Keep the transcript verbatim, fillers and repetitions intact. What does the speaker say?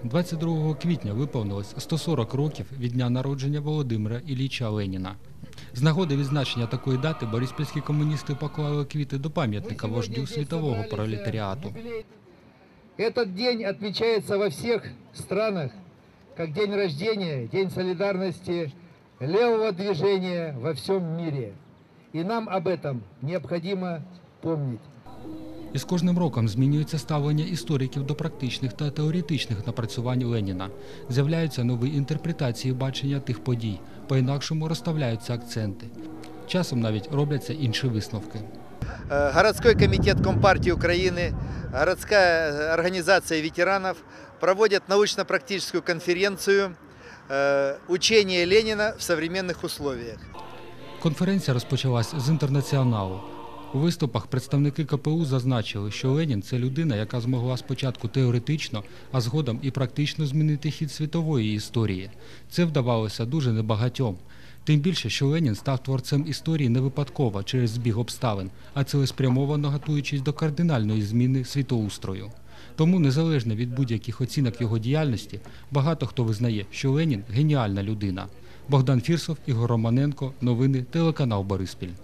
двадцять другого квітня виповнилось сто сорок років від дня народження Володимира Ілліча Леніна. З нагоди відзначення такої дати бориспільські комуністи поклали квіти до пам'ятника вождю світового пролетаріату. Этот день отмечается во всех странах как день рождения, день солидарности левого движения во всем мире. И нам об этом необходимо помнить. І з кожним роком змінюється ставлення істориків до практичних та теоретичних напрацювань Леніна. З'являються нові інтерпретації бачення тих подій, по-інакшому розставляються акценти. Часом навіть робляться інші висновки. Городской комитет Компартии Украины, городская организация ветеранов проводят научно-практическую конференцию «Учение Ленина в современных условиях». Конференція розпочалась з інтернаціоналу. У виступах представники ка пе у зазначили, що Ленін – це людина, яка змогла спочатку теоретично, а згодом і практично змінити хід світової історії. Це вдавалося дуже небагатьом. Тим більше, що Ленін став творцем історії не випадково через збіг обставин, а цілеспрямовано готуючись до кардинальної зміни світоустрою. Тому, незалежно від будь-яких оцінок його діяльності, багато хто визнає, що Ленін – геніальна людина. Богдан Фірсов, Ігор Романенко. Новини, телеканал Бориспіль.